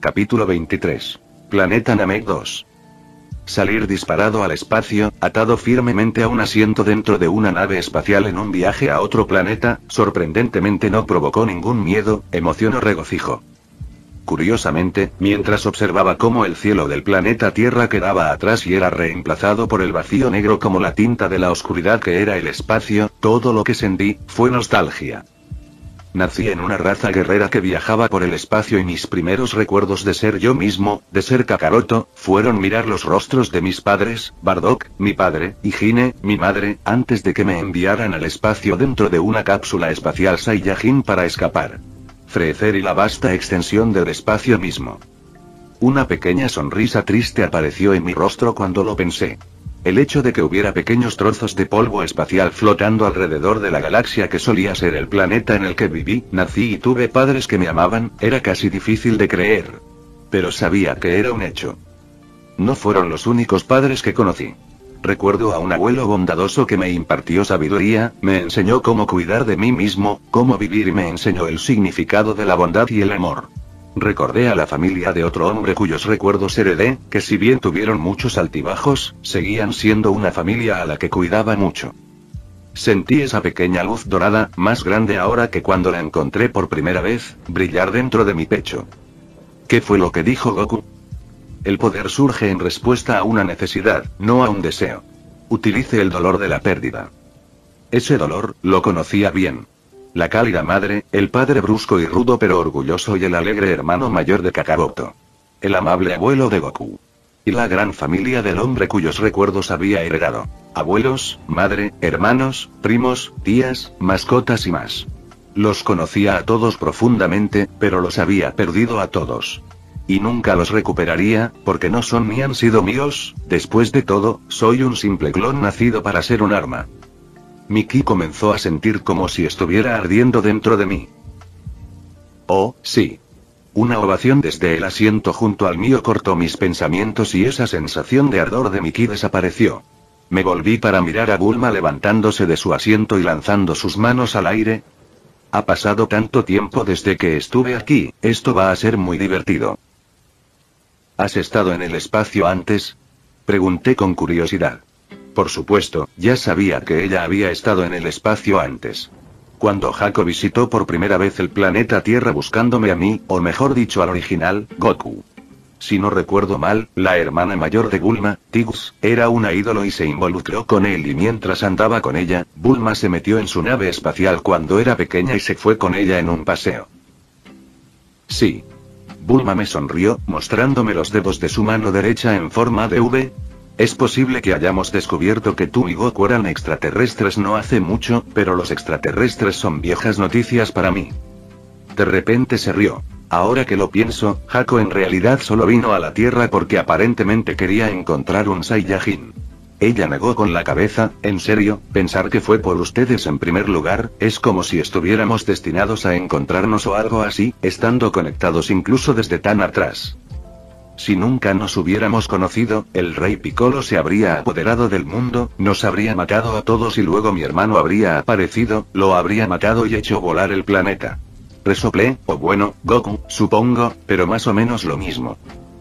Capítulo 23. Planeta Namek 2. Salir disparado al espacio, atado firmemente a un asiento dentro de una nave espacial en un viaje a otro planeta, sorprendentemente no provocó ningún miedo, emoción o regocijo. Curiosamente, mientras observaba cómo el cielo del planeta Tierra quedaba atrás y era reemplazado por el vacío negro como la tinta de la oscuridad que era el espacio, todo lo que sentí fue nostalgia. Nací en una raza guerrera que viajaba por el espacio y mis primeros recuerdos de ser yo mismo, de ser Kakaroto, fueron mirar los rostros de mis padres, Bardock, mi padre, y Hine, mi madre, antes de que me enviaran al espacio dentro de una cápsula espacial Saiyajin para escapar. Freezer y la vasta extensión del espacio mismo. Una pequeña sonrisa triste apareció en mi rostro cuando lo pensé. El hecho de que hubiera pequeños trozos de polvo espacial flotando alrededor de la galaxia que solía ser el planeta en el que viví, nací y tuve padres que me amaban, era casi difícil de creer. Pero sabía que era un hecho. No fueron los únicos padres que conocí. Recuerdo a un abuelo bondadoso que me impartió sabiduría, me enseñó cómo cuidar de mí mismo, cómo vivir y me enseñó el significado de la bondad y el amor. Recordé a la familia de otro hombre cuyos recuerdos heredé, que si bien tuvieron muchos altibajos, seguían siendo una familia a la que cuidaba mucho. Sentí esa pequeña luz dorada, más grande ahora que cuando la encontré por primera vez, brillar dentro de mi pecho. ¿Qué fue lo que dijo Goku? El poder surge en respuesta a una necesidad, no a un deseo. Utilice el dolor de la pérdida. Ese dolor, lo conocía bien. La cálida madre, el padre brusco y rudo pero orgulloso y el alegre hermano mayor de Kakaroto. El amable abuelo de Goku. Y la gran familia del hombre cuyos recuerdos había heredado. Abuelos, madre, hermanos, primos, tías, mascotas y más. Los conocía a todos profundamente, pero los había perdido a todos. Y nunca los recuperaría, porque no son ni han sido míos, después de todo, soy un simple clon nacido para ser un arma. Mi ki comenzó a sentir como si estuviera ardiendo dentro de mí. Oh, sí. Una ovación desde el asiento junto al mío cortó mis pensamientos y esa sensación de ardor de mi ki desapareció. Me volví para mirar a Bulma levantándose de su asiento y lanzando sus manos al aire. Ha pasado tanto tiempo desde que estuve aquí, esto va a ser muy divertido. ¿Has estado en el espacio antes? Pregunté con curiosidad. Por supuesto, ya sabía que ella había estado en el espacio antes. Cuando Hako visitó por primera vez el planeta Tierra buscándome a mí, o mejor dicho al original, Goku. Si no recuerdo mal, la hermana mayor de Bulma, Tigus, era una ídolo y se involucró con él y mientras andaba con ella, Bulma se metió en su nave espacial cuando era pequeña y se fue con ella en un paseo. Sí. Bulma me sonrió, mostrándome los dedos de su mano derecha en forma de V. Es posible que hayamos descubierto que tú y Goku eran extraterrestres no hace mucho, pero los extraterrestres son viejas noticias para mí. De repente se rió. Ahora que lo pienso, Hako en realidad solo vino a la Tierra porque aparentemente quería encontrar un Saiyajin. Ella negó con la cabeza, en serio, pensar que fue por ustedes en primer lugar, es como si estuviéramos destinados a encontrarnos o algo así, estando conectados incluso desde tan atrás. Si nunca nos hubiéramos conocido, el rey Piccolo se habría apoderado del mundo, nos habría matado a todos y luego mi hermano habría aparecido, lo habría matado y hecho volar el planeta. Resoplé, o bueno, Goku, supongo, pero más o menos lo mismo.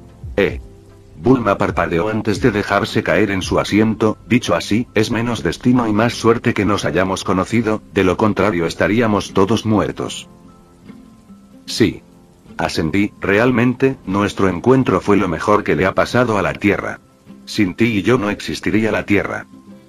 Bulma parpadeó antes de dejarse caer en su asiento, dicho así, es menos destino y más suerte que nos hayamos conocido, de lo contrario estaríamos todos muertos. Sí. Asentí, realmente, nuestro encuentro fue lo mejor que le ha pasado a la Tierra. Sin ti y yo no existiría la Tierra.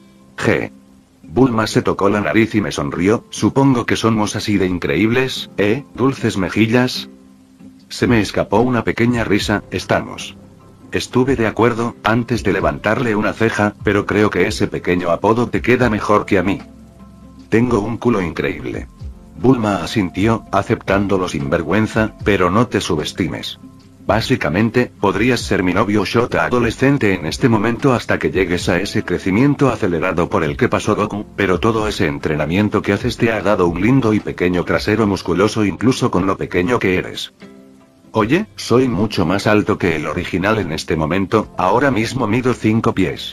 Bulma se tocó la nariz y me sonrió, supongo que somos así de increíbles, dulces mejillas. Se me escapó una pequeña risa, estamos. Estuve de acuerdo, antes de levantarle una ceja, pero creo que ese pequeño apodo te queda mejor que a mí. Tengo un culo increíble. Bulma asintió, aceptándolo sin vergüenza, pero no te subestimes. Básicamente, podrías ser mi novio Shota adolescente en este momento hasta que llegues a ese crecimiento acelerado por el que pasó Goku, pero todo ese entrenamiento que haces te ha dado un lindo y pequeño trasero musculoso incluso con lo pequeño que eres. Oye, soy mucho más alto que el original en este momento, ahora mismo mido 5 pies.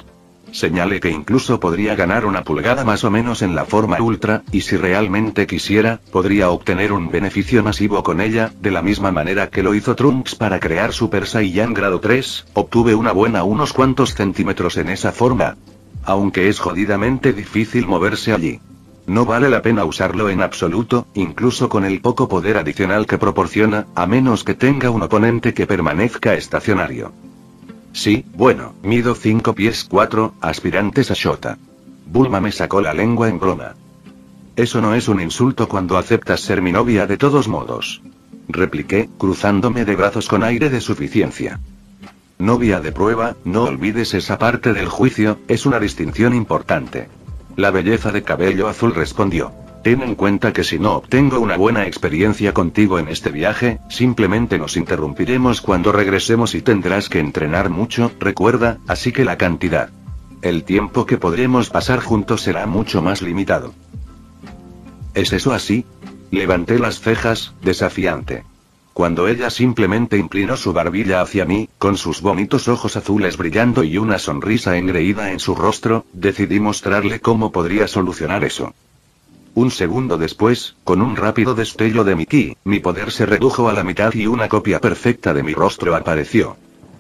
Señalé que incluso podría ganar una pulgada más o menos en la forma ultra, y si realmente quisiera, podría obtener un beneficio masivo con ella, de la misma manera que lo hizo Trunks para crear Super Saiyan grado 3, obtuve una buena unos cuantos centímetros en esa forma. Aunque es jodidamente difícil moverse allí. No vale la pena usarlo en absoluto, incluso con el poco poder adicional que proporciona, a menos que tenga un oponente que permanezca estacionario. Sí, bueno, mido 5 pies 4, aspirantes a Shota. Bulma me sacó la lengua en broma. Eso no es un insulto cuando aceptas ser mi novia de todos modos. Repliqué, cruzándome de brazos con aire de suficiencia. Novia de prueba, no olvides esa parte del juicio, es una distinción importante. La belleza de cabello azul respondió. Ten en cuenta que si no obtengo una buena experiencia contigo en este viaje, simplemente nos interrumpiremos cuando regresemos y tendrás que entrenar mucho, recuerda, así que la cantidad. El tiempo que podremos pasar juntos será mucho más limitado. ¿Es eso así? Levanté las cejas, desafiante. Cuando ella simplemente inclinó su barbilla hacia mí, con sus bonitos ojos azules brillando y una sonrisa engreída en su rostro, decidí mostrarle cómo podría solucionar eso. Un segundo después, con un rápido destello de mi ki, mi poder se redujo a la mitad y una copia perfecta de mi rostro apareció.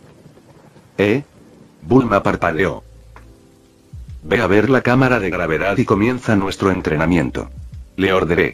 Bulma parpadeó. Ve a ver la cámara de gravedad y comienza nuestro entrenamiento. Le ordené.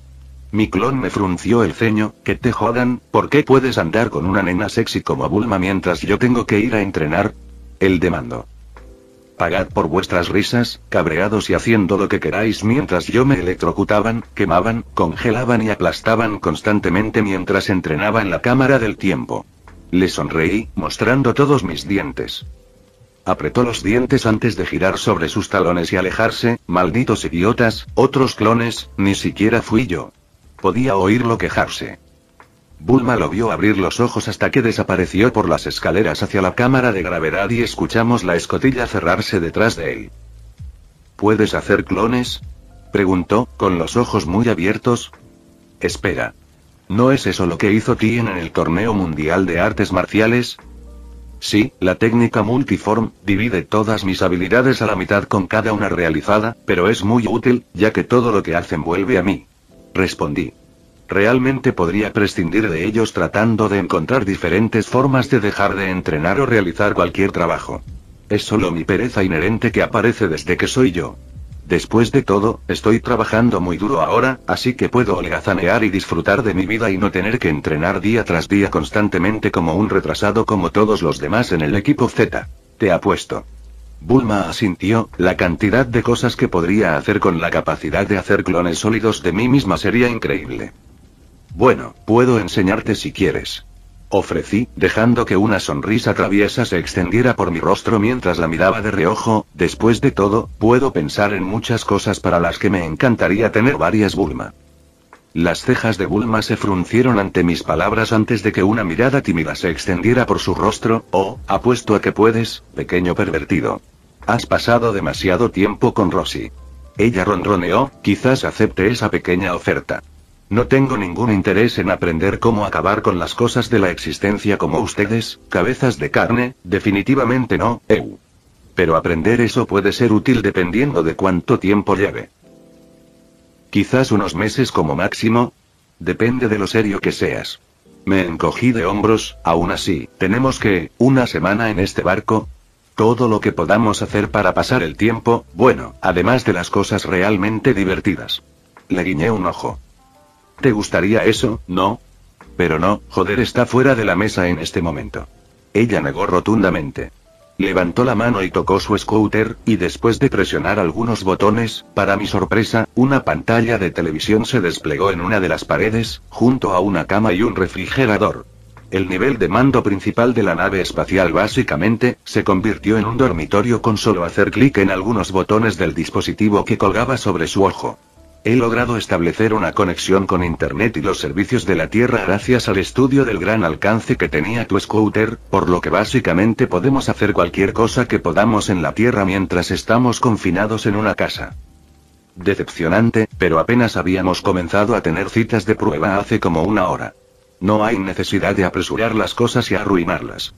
Mi clon me frunció el ceño, que te jodan, ¿por qué puedes andar con una nena sexy como Bulma mientras yo tengo que ir a entrenar? Él demandó. Pagad por vuestras risas, cabreados y haciendo lo que queráis mientras yo me electrocutaban, quemaban, congelaban y aplastaban constantemente mientras entrenaba en la cámara del tiempo. Le sonreí, mostrando todos mis dientes. Apretó los dientes antes de girar sobre sus talones y alejarse, malditos idiotas, otros clones, ni siquiera fui yo. Podía oírlo quejarse. Bulma lo vio abrir los ojos hasta que desapareció por las escaleras hacia la cámara de gravedad y escuchamos la escotilla cerrarse detrás de él. ¿Puedes hacer clones? Preguntó, con los ojos muy abiertos. Espera. ¿No es eso lo que hizo Tien en el torneo mundial de artes marciales? Sí, la técnica multiform, divide todas mis habilidades a la mitad con cada una realizada, pero es muy útil, ya que todo lo que hacen vuelve a mí. Respondí. Realmente podría prescindir de ellos tratando de encontrar diferentes formas de dejar de entrenar o realizar cualquier trabajo. Es solo mi pereza inherente que aparece desde que soy yo. Después de todo, estoy trabajando muy duro ahora, así que puedo holgazanear y disfrutar de mi vida y no tener que entrenar día tras día constantemente como un retrasado como todos los demás en el equipo Z. Te apuesto. Bulma asintió, la cantidad de cosas que podría hacer con la capacidad de hacer clones sólidos de mí misma sería increíble. Bueno, puedo enseñarte si quieres. Ofrecí, dejando que una sonrisa traviesa se extendiera por mi rostro mientras la miraba de reojo. Después de todo, puedo pensar en muchas cosas para las que me encantaría tener varias Bulma. Las cejas de Bulma se fruncieron ante mis palabras antes de que una mirada tímida se extendiera por su rostro. Oh, apuesto a que puedes, pequeño pervertido. Has pasado demasiado tiempo con Rosie. Ella ronroneó, quizás acepte esa pequeña oferta. No tengo ningún interés en aprender cómo acabar con las cosas de la existencia como ustedes, cabezas de carne, definitivamente no, Pero aprender eso puede ser útil dependiendo de cuánto tiempo lleve. Quizás unos meses como máximo. Depende de lo serio que seas. Me encogí de hombros, aún así, tenemos que, una semana en este barco. Todo lo que podamos hacer para pasar el tiempo, bueno, además de las cosas realmente divertidas. Le guiñé un ojo. ¿Te gustaría eso, no? Pero no, joder, está fuera de la mesa en este momento. Ella negó rotundamente. Levantó la mano y tocó su scooter, y después de presionar algunos botones, para mi sorpresa, una pantalla de televisión se desplegó en una de las paredes, junto a una cama y un refrigerador. El nivel de mando principal de la nave espacial básicamente, se convirtió en un dormitorio con solo hacer clic en algunos botones del dispositivo que colgaba sobre su ojo. He logrado establecer una conexión con Internet y los servicios de la Tierra gracias al estudio del gran alcance que tenía tu scooter, por lo que básicamente podemos hacer cualquier cosa que podamos en la Tierra mientras estamos confinados en una casa. Decepcionante, pero apenas habíamos comenzado a tener citas de prueba hace como una hora. No hay necesidad de apresurar las cosas y arruinarlas.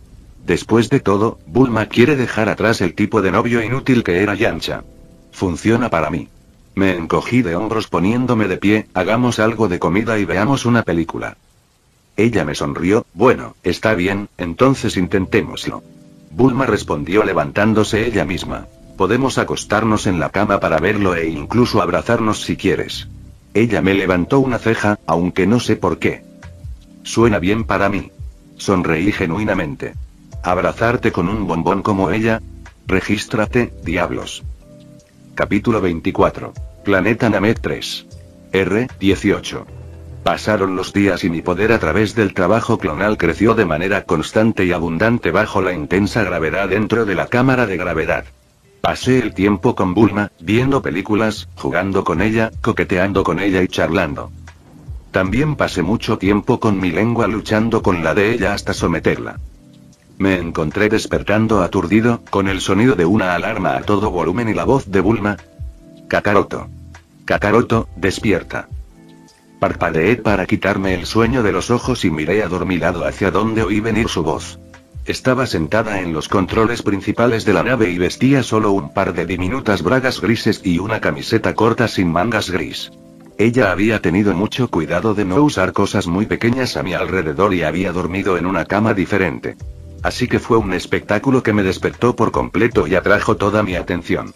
Después de todo, Bulma quiere dejar atrás el tipo de novio inútil que era Yancha. Funciona para mí. Me encogí de hombros poniéndome de pie, hagamos algo de comida y veamos una película. Ella me sonrió, bueno, está bien, entonces intentémoslo. Bulma respondió levantándose ella misma. Podemos acostarnos en la cama para verlo e incluso abrazarnos si quieres. Ella me levantó una ceja, aunque no sé por qué. Suena bien para mí. Sonreí genuinamente. ¿Abrazarte con un bombón como ella? Regístrate, diablos. Capítulo 24. Planeta Namek 3. R-18. Pasaron los días y mi poder a través del trabajo clonal creció de manera constante y abundante bajo la intensa gravedad dentro de la cámara de gravedad. Pasé el tiempo con Bulma, viendo películas, jugando con ella, coqueteando con ella y charlando. También pasé mucho tiempo con mi lengua luchando con la de ella hasta someterla. Me encontré despertando aturdido, con el sonido de una alarma a todo volumen y la voz de Bulma. Kakaroto. Kakaroto, despierta. Parpadeé para quitarme el sueño de los ojos y miré adormilado hacia donde oí venir su voz. Estaba sentada en los controles principales de la nave y vestía solo un par de diminutas bragas grises y una camiseta corta sin mangas gris. Ella había tenido mucho cuidado de no usar cosas muy pequeñas a mi alrededor y había dormido en una cama diferente. Así que fue un espectáculo que me despertó por completo y atrajo toda mi atención.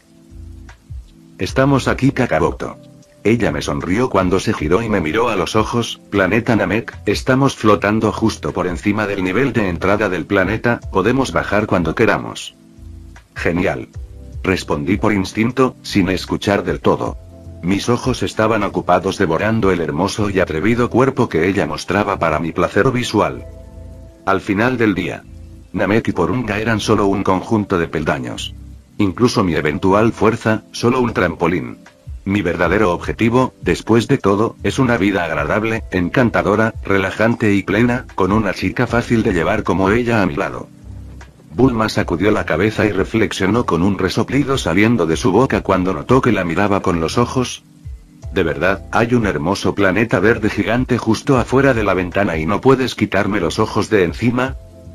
Estamos aquí, Kakaroto. Ella me sonrió cuando se giró y me miró a los ojos. Planeta Namek, estamos flotando justo por encima del nivel de entrada del planeta, podemos bajar cuando queramos. Genial. Respondí por instinto, sin escuchar del todo. Mis ojos estaban ocupados devorando el hermoso y atrevido cuerpo que ella mostraba para mi placer visual. Al final del día, Namek y Porunga eran solo un conjunto de peldaños. Incluso mi eventual fuerza, solo un trampolín. Mi verdadero objetivo, después de todo, es una vida agradable, encantadora, relajante y plena, con una chica fácil de llevar como ella a mi lado. Bulma sacudió la cabeza y reflexionó con un resoplido saliendo de su boca cuando notó que la miraba con los ojos. De verdad, hay un hermoso planeta verde gigante justo afuera de la ventana y no puedes quitarme los ojos de encima.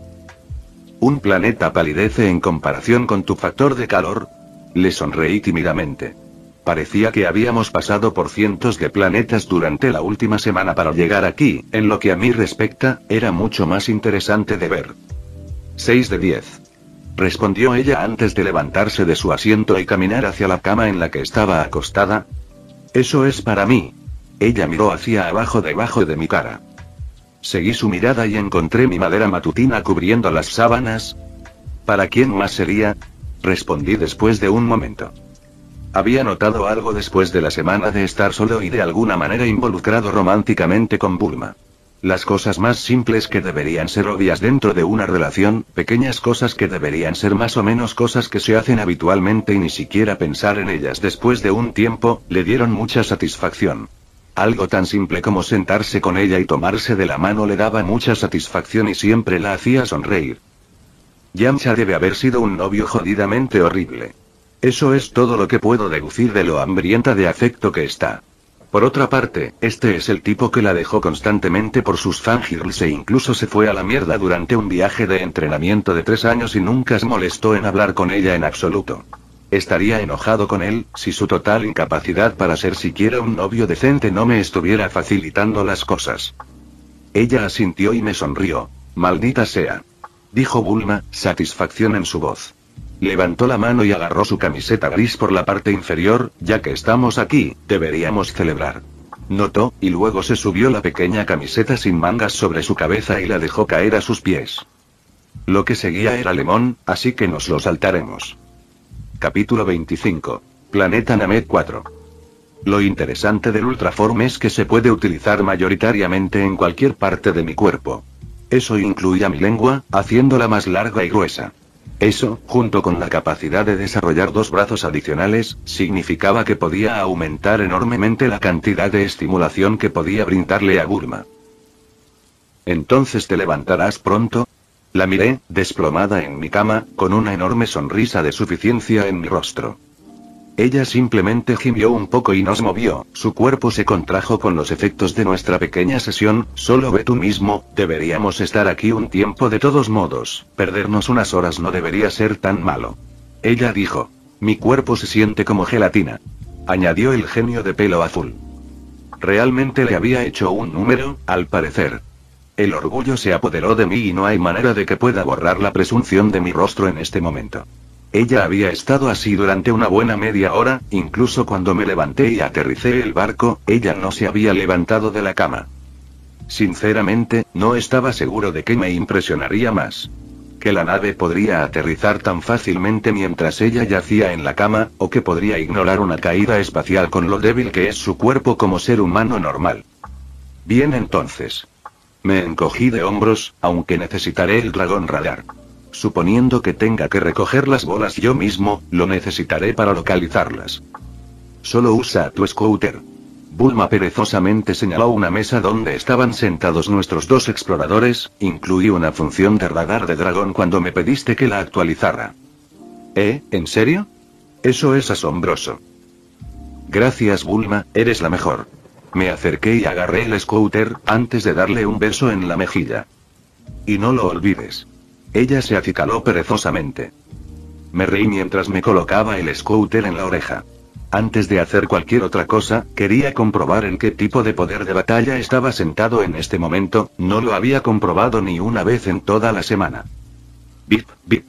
¿Un planeta palidece en comparación con tu factor de calor? Le sonreí tímidamente. Parecía que habíamos pasado por cientos de planetas durante la última semana para llegar aquí, en lo que a mí respecta, era mucho más interesante de ver. 6 de 10. Respondió ella antes de levantarse de su asiento y caminar hacia la cama en la que estaba acostada. Eso es para mí. Ella miró hacia abajo debajo de mi cara. Seguí su mirada y encontré mi madera matutina cubriendo las sábanas. ¿Para quién más sería? Respondí después de un momento. Había notado algo después de la semana de estar solo y de alguna manera involucrado románticamente con Bulma. Las cosas más simples que deberían ser obvias dentro de una relación, pequeñas cosas que deberían ser más o menos cosas que se hacen habitualmente y ni siquiera pensar en ellas después de un tiempo, le dieron mucha satisfacción. Algo tan simple como sentarse con ella y tomarse de la mano le daba mucha satisfacción y siempre la hacía sonreír. Yamcha debe haber sido un novio jodidamente horrible. Eso es todo lo que puedo deducir de lo hambrienta de afecto que está. Por otra parte, este es el tipo que la dejó constantemente por sus fangirls e incluso se fue a la mierda durante un viaje de entrenamiento de 3 años y nunca se molestó en hablar con ella en absoluto. Estaría enojado con él, si su total incapacidad para ser siquiera un novio decente no me estuviera facilitando las cosas. Ella asintió y me sonrió. Maldita sea. Dijo Bulma, satisfacción en su voz. Levantó la mano y agarró su camiseta gris por la parte inferior. Ya que estamos aquí, deberíamos celebrar. Notó, y luego se subió la pequeña camiseta sin mangas sobre su cabeza y la dejó caer a sus pies. Lo que seguía era lemón, así que nos lo saltaremos. Capítulo 25. Planeta Namek 4. Lo interesante del Ultraform es que se puede utilizar mayoritariamente en cualquier parte de mi cuerpo. Eso incluye a mi lengua, haciéndola más larga y gruesa. Eso, junto con la capacidad de desarrollar 2 brazos adicionales, significaba que podía aumentar enormemente la cantidad de estimulación que podía brindarle a Bulma. ¿Entonces te levantarás pronto? La miré, desplomada en mi cama, con una enorme sonrisa de suficiencia en mi rostro. Ella simplemente gimió un poco y nos movió, su cuerpo se contrajo con los efectos de nuestra pequeña sesión. Solo ve tú mismo, deberíamos estar aquí un tiempo de todos modos, perdernos unas horas no debería ser tan malo. Ella dijo. Mi cuerpo se siente como gelatina. Añadió el genio de pelo azul. Realmente le había hecho un número, al parecer. El orgullo se apoderó de mí y no hay manera de que pueda borrar la presunción de mi rostro en este momento. Ella había estado así durante una buena media hora, incluso cuando me levanté y aterricé el barco, ella no se había levantado de la cama. Sinceramente, no estaba seguro de que me impresionaría más. Que la nave podría aterrizar tan fácilmente mientras ella yacía en la cama, o que podría ignorar una caída espacial con lo débil que es su cuerpo como ser humano normal. Bien entonces. Me encogí de hombros, aunque necesitaré el dragón radar. Suponiendo que tenga que recoger las bolas yo mismo, lo necesitaré para localizarlas. Solo usa tu scooter. Bulma perezosamente señaló una mesa donde estaban sentados nuestros dos exploradores. Incluí una función de radar de dragón cuando me pediste que la actualizara. ¿En serio? Eso es asombroso. Gracias Bulma, eres la mejor. Me acerqué y agarré el scooter, antes de darle un beso en la mejilla. Y no lo olvides. Ella se acicaló perezosamente. Me reí mientras me colocaba el scooter en la oreja. Antes de hacer cualquier otra cosa, quería comprobar en qué tipo de poder de batalla estaba sentado en este momento. No lo había comprobado ni una vez en toda la semana. Bip, bip.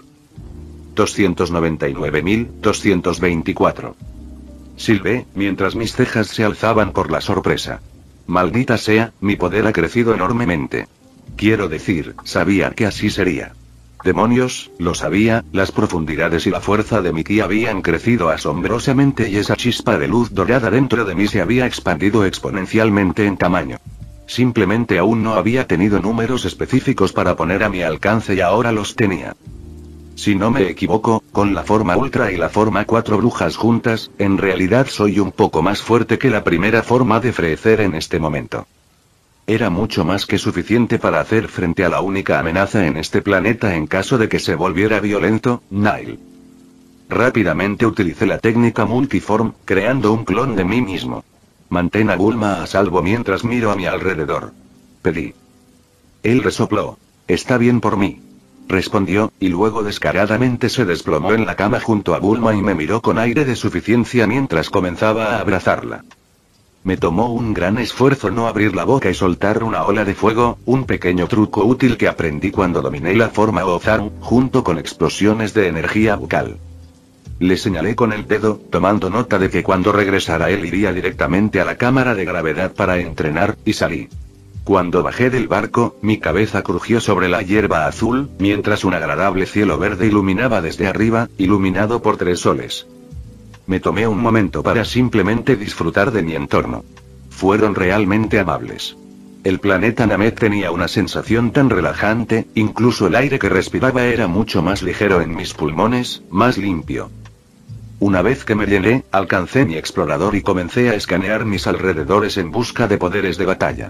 299.224. Silbé, mientras mis cejas se alzaban por la sorpresa. Maldita sea, mi poder ha crecido enormemente. Quiero decir, sabía que así sería. Demonios, lo sabía, las profundidades y la fuerza de mi ki habían crecido asombrosamente y esa chispa de luz dorada dentro de mí se había expandido exponencialmente en tamaño. Simplemente aún no había tenido números específicos para poner a mi alcance y ahora los tenía. Si no me equivoco, con la forma Ultra y la forma 4 brujas juntas, en realidad soy un poco más fuerte que la primera forma de Freezer en este momento. Era mucho más que suficiente para hacer frente a la única amenaza en este planeta en caso de que se volviera violento, Nile. Rápidamente utilicé la técnica Multiform, creando un clon de mí mismo. Mantén a Bulma a salvo mientras miro a mi alrededor. Pedí. Él resopló. Está bien por mí. Respondió, y luego descaradamente se desplomó en la cama junto a Bulma y me miró con aire de suficiencia mientras comenzaba a abrazarla. Me tomó un gran esfuerzo no abrir la boca y soltar una ola de fuego, un pequeño truco útil que aprendí cuando dominé la forma Ozaru, junto con explosiones de energía bucal. Le señalé con el dedo, tomando nota de que cuando regresara él iría directamente a la cámara de gravedad para entrenar, y salí. Cuando bajé del barco, mi cabeza crujió sobre la hierba azul, mientras un agradable cielo verde iluminaba desde arriba, iluminado por 3 soles. Me tomé un momento para simplemente disfrutar de mi entorno. Fueron realmente amables. El planeta Namek tenía una sensación tan relajante, incluso el aire que respiraba era mucho más ligero en mis pulmones, más limpio. Una vez que me llené, alcancé mi explorador y comencé a escanear mis alrededores en busca de poderes de batalla.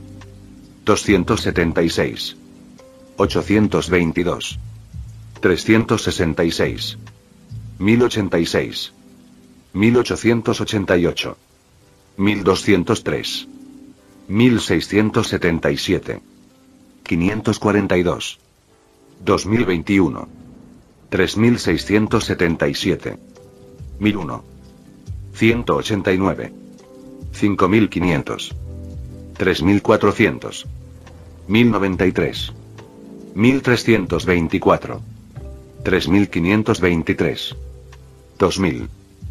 276. 822. 366. 1086. 1888. 1203. 1677. 542. 2021. 3677. 1001. 189. 5500. 3400. 1093. 1324. 3523. 2000.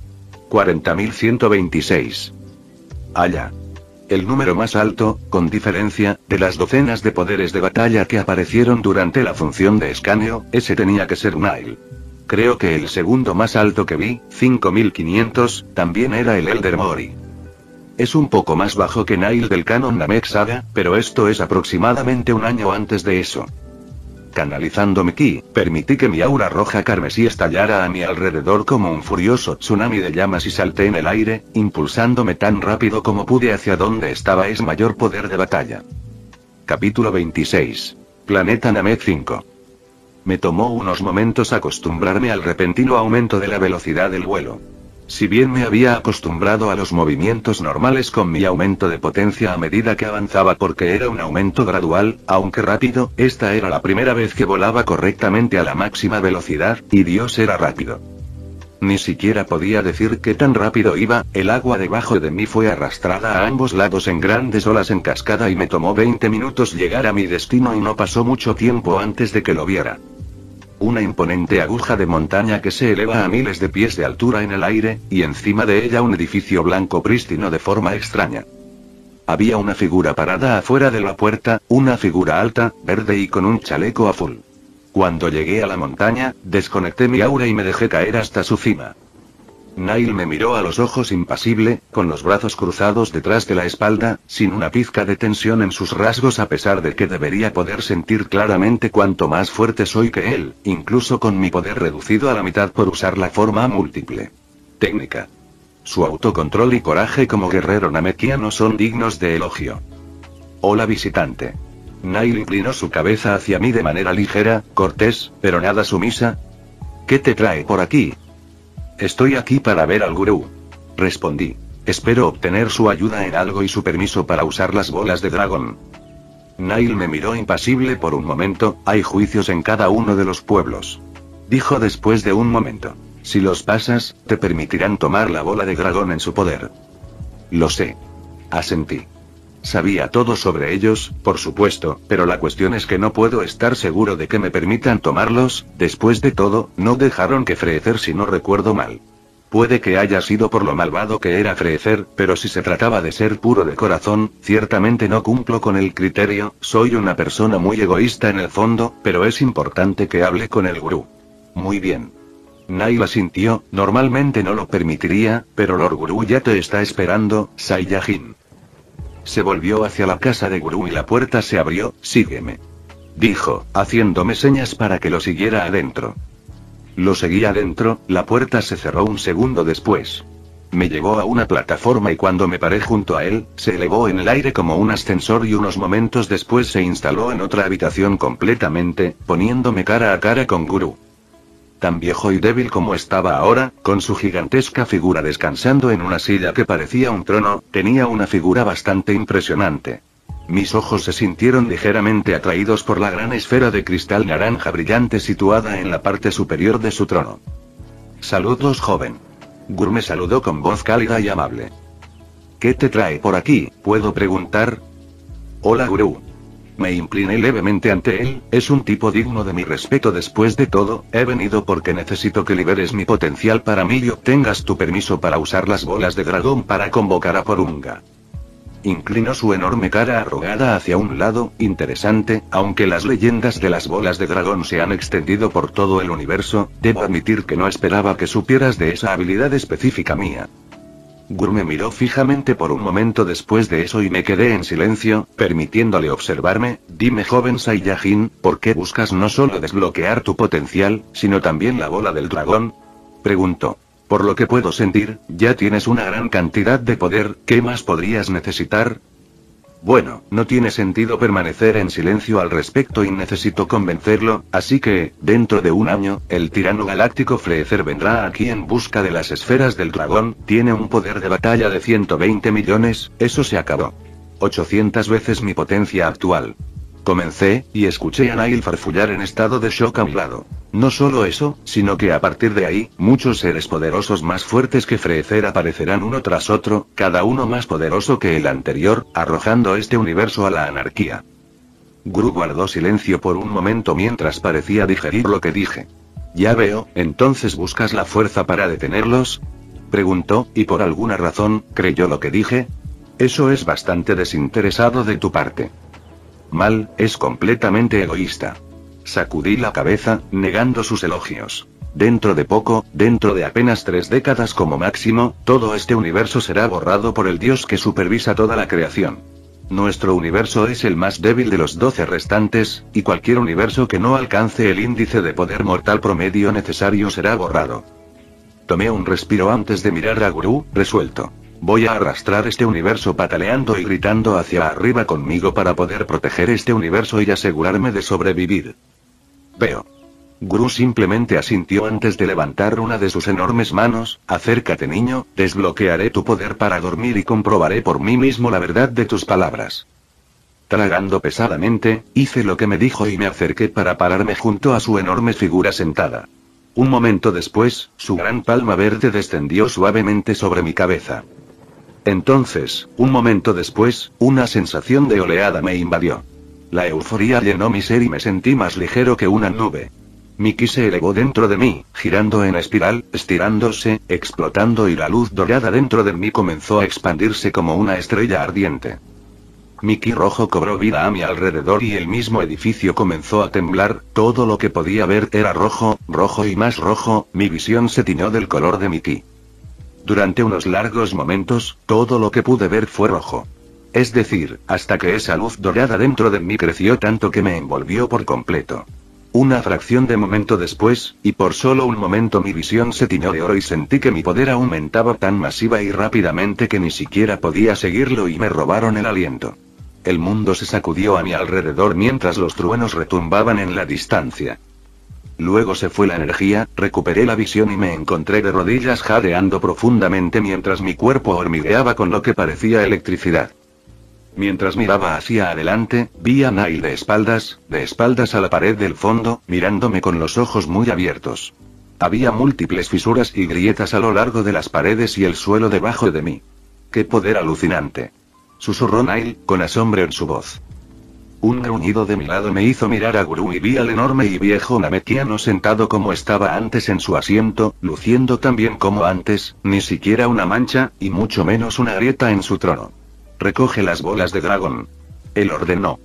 40126. Allá. El número más alto, con diferencia, de las docenas de poderes de batalla que aparecieron durante la función de escaneo, ese tenía que ser Nile. Creo que el segundo más alto que vi, 5500, también era el Elder Mori. Es un poco más bajo que Nile del canon Namek Saga, pero esto es aproximadamente un año antes de eso. Canalizando mi ki, permití que mi aura roja carmesí estallara a mi alrededor como un furioso tsunami de llamas y salté en el aire, impulsándome tan rápido como pude hacia donde estaba ese mayor poder de batalla. Capítulo 26. Planeta Namek 5. Me tomó unos momentos acostumbrarme al repentino aumento de la velocidad del vuelo. Si bien me había acostumbrado a los movimientos normales con mi aumento de potencia a medida que avanzaba porque era un aumento gradual, aunque rápido, esta era la primera vez que volaba correctamente a la máxima velocidad, y Dios era rápido. Ni siquiera podía decir qué tan rápido iba, el agua debajo de mí fue arrastrada a ambos lados en grandes olas en cascada y me tomó 20 minutos llegar a mi destino y no pasó mucho tiempo antes de que lo viera. Una imponente aguja de montaña que se eleva a miles de pies de altura en el aire, y encima de ella un edificio blanco prístino de forma extraña. Había una figura parada afuera de la puerta, una figura alta, verde y con un chaleco azul. Cuando llegué a la montaña, desconecté mi aura y me dejé caer hasta su cima. Nail me miró a los ojos impasible, con los brazos cruzados detrás de la espalda, sin una pizca de tensión en sus rasgos a pesar de que debería poder sentir claramente cuánto más fuerte soy que él, incluso con mi poder reducido a la mitad por usar la forma múltiple. Técnica. Su autocontrol y coraje como guerrero namekiano son dignos de elogio. Hola visitante. Nail inclinó su cabeza hacia mí de manera ligera, cortés, pero nada sumisa. ¿Qué te trae por aquí? Estoy aquí para ver al gurú. Respondí. Espero obtener su ayuda en algo y su permiso para usar las bolas de dragón. Nail me miró impasible por un momento. Hay juicios en cada uno de los pueblos. Dijo después de un momento. Si los pasas, te permitirán tomar la bola de dragón en su poder. Lo sé. Asentí. Sabía todo sobre ellos, por supuesto, pero la cuestión es que no puedo estar seguro de que me permitan tomarlos. Después de todo, no dejaron que Freezer si no recuerdo mal. Puede que haya sido por lo malvado que era Freezer, pero si se trataba de ser puro de corazón, ciertamente no cumplo con el criterio. Soy una persona muy egoísta en el fondo, pero es importante que hable con el gurú. Muy bien. Nail asintió. Normalmente no lo permitiría, pero Lord Gurú ya te está esperando, Saiyajin. Se volvió hacia la casa de Gurú y la puerta se abrió. Sígueme. Dijo, haciéndome señas para que lo siguiera adentro. Lo seguí adentro, la puerta se cerró un segundo después. Me llevó a una plataforma y cuando me paré junto a él, se elevó en el aire como un ascensor y unos momentos después se instaló en otra habitación completamente, poniéndome cara a cara con Gurú. Tan viejo y débil como estaba ahora, con su gigantesca figura descansando en una silla que parecía un trono, tenía una figura bastante impresionante. Mis ojos se sintieron ligeramente atraídos por la gran esfera de cristal naranja brillante situada en la parte superior de su trono. Saludos, joven. Gurú me saludó con voz cálida y amable. ¿Qué te trae por aquí, puedo preguntar? Hola, Gurú. Me incliné levemente ante él. Es un tipo digno de mi respeto. Después de todo, he venido porque necesito que liberes mi potencial para mí y obtengas tu permiso para usar las bolas de dragón para convocar a Porunga. Inclinó su enorme cara arrugada hacia un lado. Interesante, aunque las leyendas de las bolas de dragón se han extendido por todo el universo, debo admitir que no esperaba que supieras de esa habilidad específica mía. Gurú me miró fijamente por un momento después de eso y me quedé en silencio, permitiéndole observarme. Dime, joven Saiyajin, ¿por qué buscas no solo desbloquear tu potencial, sino también la bola del dragón? Preguntó. Por lo que puedo sentir, ya tienes una gran cantidad de poder. ¿Qué más podrías necesitar? Bueno, no tiene sentido permanecer en silencio al respecto y necesito convencerlo, así que, dentro de un año, el tirano galáctico Freezer vendrá aquí en busca de las esferas del dragón. Tiene un poder de batalla de 120 millones, eso se acabó. 800 veces mi potencia actual. Comencé, y escuché a Nail farfullar en estado de shock a mi lado. No solo eso, sino que a partir de ahí, muchos seres poderosos más fuertes que Freezer aparecerán uno tras otro, cada uno más poderoso que el anterior, arrojando este universo a la anarquía. Gurú guardó silencio por un momento mientras parecía digerir lo que dije. Ya veo, ¿entonces buscas la fuerza para detenerlos? Preguntó, y por alguna razón, creyó lo que dije. Eso es bastante desinteresado de tu parte. Mal, es completamente egoísta. Sacudí la cabeza, negando sus elogios. Dentro de poco, dentro de apenas 3 décadas como máximo, todo este universo será borrado por el Dios que supervisa toda la creación. Nuestro universo es el más débil de los 12 restantes, y cualquier universo que no alcance el índice de poder mortal promedio necesario será borrado. Tomé un respiro antes de mirar a Gurú, resuelto. Voy a arrastrar este universo pataleando y gritando hacia arriba conmigo para poder proteger este universo y asegurarme de sobrevivir. Veo. Gru simplemente asintió antes de levantar una de sus enormes manos. Acércate, niño, desbloquearé tu poder para dormir y comprobaré por mí mismo la verdad de tus palabras. Tragando pesadamente, hice lo que me dijo y me acerqué para pararme junto a su enorme figura sentada. Un momento después, su gran palma verde descendió suavemente sobre mi cabeza. Entonces, un momento después, una sensación de oleada me invadió. La euforía llenó mi ser y me sentí más ligero que una nube. Mi ki se elevó dentro de mí, girando en espiral, estirándose, explotando y la luz dorada dentro de mí comenzó a expandirse como una estrella ardiente. Mi ki rojo cobró vida a mi alrededor y el mismo edificio comenzó a temblar. Todo lo que podía ver era rojo, rojo y más rojo. Mi visión se tiñó del color de mi ki. Durante unos largos momentos, todo lo que pude ver fue rojo. Es decir, hasta que esa luz dorada dentro de mí creció tanto que me envolvió por completo. Una fracción de momento después, y por solo un momento mi visión se tiñó de oro y sentí que mi poder aumentaba tan masiva y rápidamente que ni siquiera podía seguirlo y me robaron el aliento. El mundo se sacudió a mi alrededor mientras los truenos retumbaban en la distancia. Luego se fue la energía, recuperé la visión y me encontré de rodillas jadeando profundamente mientras mi cuerpo hormigueaba con lo que parecía electricidad. Mientras miraba hacia adelante, vi a Nail de espaldas a la pared del fondo, mirándome con los ojos muy abiertos. Había múltiples fisuras y grietas a lo largo de las paredes y el suelo debajo de mí. ¡Qué poder alucinante!, susurró Nail, con asombro en su voz. Un gruñido de mi lado me hizo mirar a Gru y vi al enorme y viejo namekiano sentado como estaba antes en su asiento, luciendo tan bien como antes, ni siquiera una mancha, y mucho menos una grieta en su trono. Recoge las bolas de dragón. Él ordenó.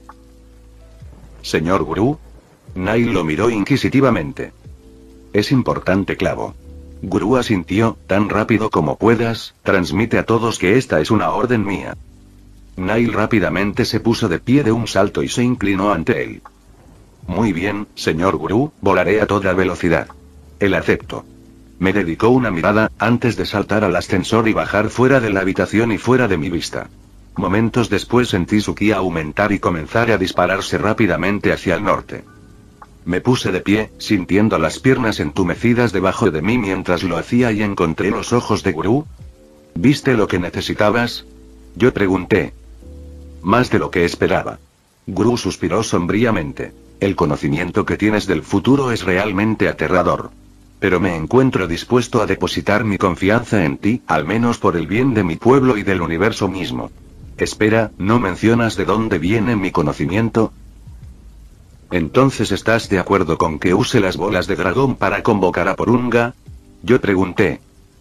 Señor Gru. Nail lo miró inquisitivamente. Es importante, clavo. Gru asintió. Tan rápido como puedas, transmite a todos que esta es una orden mía. Nail rápidamente se puso de pie de un salto y se inclinó ante él. Muy bien, señor Gru, volaré a toda velocidad. Él aceptó. Me dedicó una mirada, antes de saltar al ascensor y bajar fuera de la habitación y fuera de mi vista. Momentos después sentí su ki aumentar y comenzar a dispararse rápidamente hacia el norte. Me puse de pie, sintiendo las piernas entumecidas debajo de mí mientras lo hacía y encontré los ojos de Gru. ¿Viste lo que necesitabas? Yo pregunté. Más de lo que esperaba. Gru suspiró sombríamente. El conocimiento que tienes del futuro es realmente aterrador. Pero me encuentro dispuesto a depositar mi confianza en ti, al menos por el bien de mi pueblo y del universo mismo. Espera, ¿no mencionas de dónde viene mi conocimiento? ¿Entonces estás de acuerdo con que use las bolas de dragón para convocar a Porunga? Yo pregunté.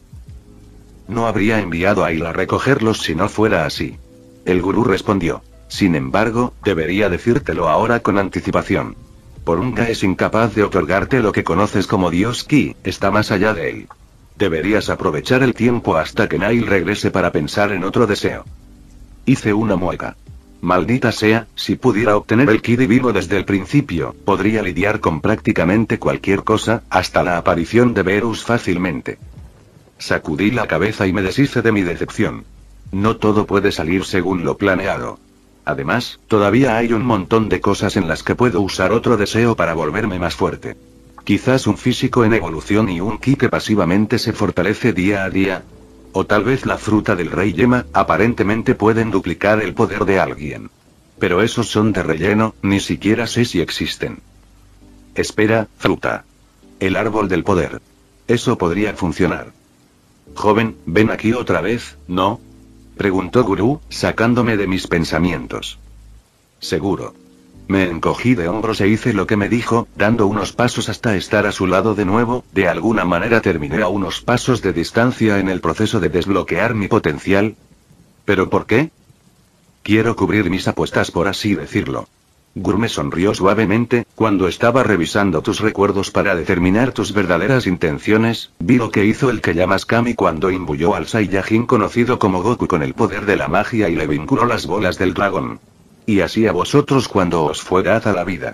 No habría enviado a Ayla a recogerlos si no fuera así. El gurú respondió. Sin embargo, debería decírtelo ahora con anticipación. Porunga es incapaz de otorgarte lo que conoces como Dios Ki, está más allá de él. Deberías aprovechar el tiempo hasta que Nail regrese para pensar en otro deseo. Hice una mueca. Maldita sea, si pudiera obtener el Ki divino desde el principio, podría lidiar con prácticamente cualquier cosa, hasta la aparición de Verus fácilmente. Sacudí la cabeza y me deshice de mi decepción. No todo puede salir según lo planeado. Además, todavía hay un montón de cosas en las que puedo usar otro deseo para volverme más fuerte. Quizás un físico en evolución y un ki que pasivamente se fortalece día a día. O tal vez la fruta del rey Yema, aparentemente pueden duplicar el poder de alguien. Pero esos son de relleno, ni siquiera sé si existen. Espera, fruta. El árbol del poder. Eso podría funcionar. Joven, ven aquí otra vez, ¿no? Preguntó Gurú, sacándome de mis pensamientos. Seguro. Me encogí de hombros e hice lo que me dijo, dando unos pasos hasta estar a su lado de nuevo. De alguna manera terminé a unos pasos de distancia en el proceso de desbloquear mi potencial. ¿Pero por qué? Quiero cubrir mis apuestas, por así decirlo. Gurú me sonrió suavemente. Cuando estaba revisando tus recuerdos para determinar tus verdaderas intenciones, vi lo que hizo el que llamas Kami cuando imbuyó al Saiyajin conocido como Goku con el poder de la magia y le vinculó las bolas del dragón. Y así a vosotros cuando os fue dada la vida.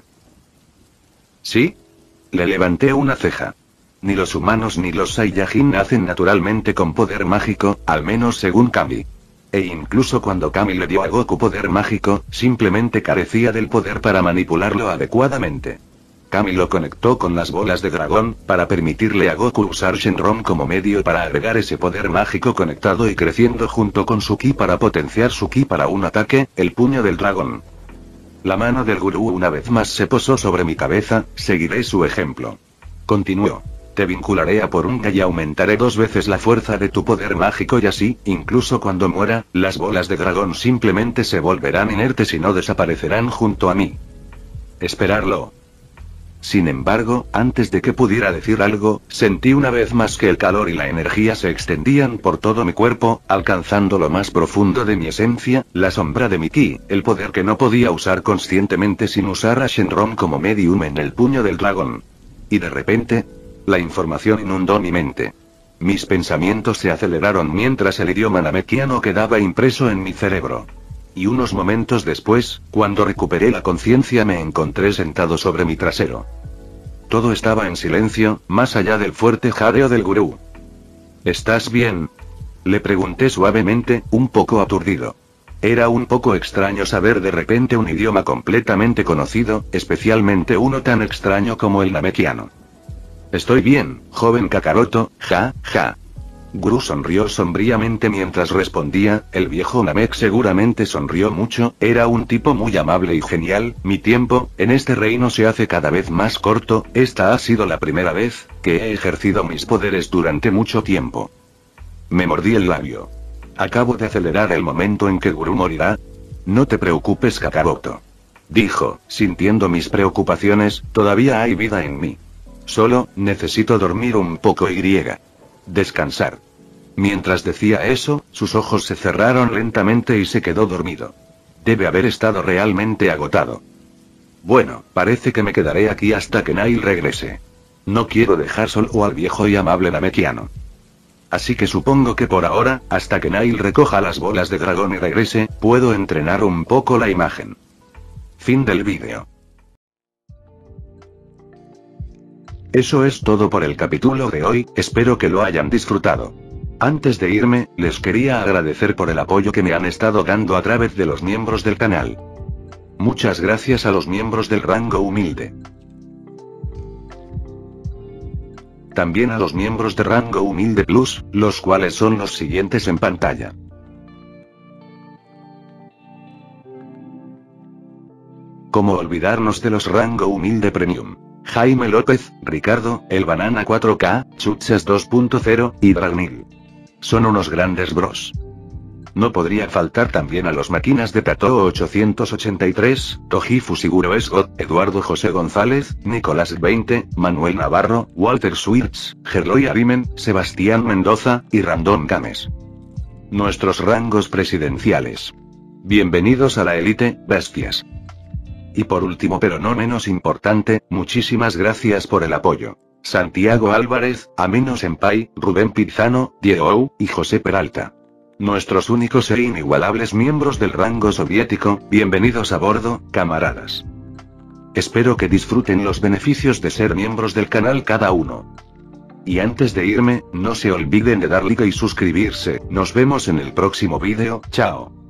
¿Sí? Le levanté una ceja. Ni los humanos ni los Saiyajin nacen naturalmente con poder mágico, al menos según Kami. E incluso cuando Kami le dio a Goku poder mágico, simplemente carecía del poder para manipularlo adecuadamente. Kami lo conectó con las bolas de dragón, para permitirle a Goku usar Shenron como medio para agregar ese poder mágico conectado y creciendo junto con su ki para potenciar su ki para un ataque, el puño del dragón. La mano del gurú una vez más se posó sobre mi cabeza, seguiré su ejemplo. Continuó. Te vincularé a Porunga y aumentaré 2 veces la fuerza de tu poder mágico y así, incluso cuando muera, las bolas de dragón simplemente se volverán inertes y no desaparecerán junto a mí. Esperarlo. Sin embargo, antes de que pudiera decir algo, sentí una vez más que el calor y la energía se extendían por todo mi cuerpo, alcanzando lo más profundo de mi esencia, la sombra de mi ki, el poder que no podía usar conscientemente sin usar a Shenron como medium en el puño del dragón. Y de repente, la información inundó mi mente. Mis pensamientos se aceleraron mientras el idioma namekiano quedaba impreso en mi cerebro. Y unos momentos después, cuando recuperé la conciencia, me encontré sentado sobre mi trasero. Todo estaba en silencio, más allá del fuerte jadeo del gurú. ¿Estás bien?, le pregunté suavemente, un poco aturdido. Era un poco extraño saber de repente un idioma completamente conocido, especialmente uno tan extraño como el namekiano. Estoy bien, joven Kakaroto, ja, ja. Gurú sonrió sombríamente mientras respondía, el viejo Namek seguramente sonrió mucho, era un tipo muy amable y genial, mi tiempo, en este reino se hace cada vez más corto, esta ha sido la primera vez, que he ejercido mis poderes durante mucho tiempo. Me mordí el labio. Acabo de acelerar el momento en que Gurú morirá. No te preocupes Kakaroto. Dijo, sintiendo mis preocupaciones, todavía hay vida en mí. Solo, necesito dormir un poco y descansar. Mientras decía eso, sus ojos se cerraron lentamente y se quedó dormido. Debe haber estado realmente agotado. Bueno, parece que me quedaré aquí hasta que Nail regrese. No quiero dejar solo al viejo y amable namekiano. Así que supongo que por ahora, hasta que Nail recoja las bolas de dragón y regrese, puedo entrenar un poco la imagen. Fin del vídeo. Eso es todo por el capítulo de hoy, espero que lo hayan disfrutado. Antes de irme, les quería agradecer por el apoyo que me han estado dando a través de los miembros del canal. Muchas gracias a los miembros del rango humilde. También a los miembros de rango humilde plus, los cuales son los siguientes en pantalla. ¿Cómo olvidarnos de los rango humilde premium? Jaime López, Ricardo, El Banana 4K, Chuchas 2.0, y Dragnil. Son unos grandes bros. No podría faltar también a los máquinas de Tato 883, Toji Fusiguro Esgot, Eduardo José González, Nicolás 20, Manuel Navarro, Walter Swirtz, Gerloy Arimen, Sebastián Mendoza, y Random Games. Nuestros rangos presidenciales. Bienvenidos a la élite, bestias. Y por último pero no menos importante, muchísimas gracias por el apoyo. Santiago Álvarez, Amino Senpai, Rubén Pizano, Diego y José Peralta. Nuestros únicos e inigualables miembros del rango soviético, bienvenidos a bordo, camaradas. Espero que disfruten los beneficios de ser miembros del canal cada uno. Y antes de irme, no se olviden de dar like y suscribirse, nos vemos en el próximo vídeo, chao.